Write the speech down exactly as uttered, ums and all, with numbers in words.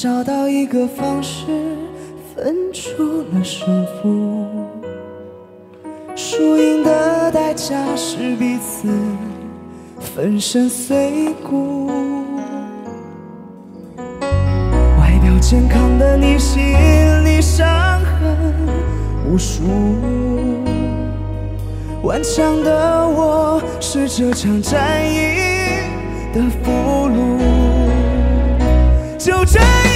找到一个方式分出了胜负，输赢的代价是彼此粉身碎骨。外表健康的你，心里伤痕无数。顽强的我，是这场战役的俘虏。就这样。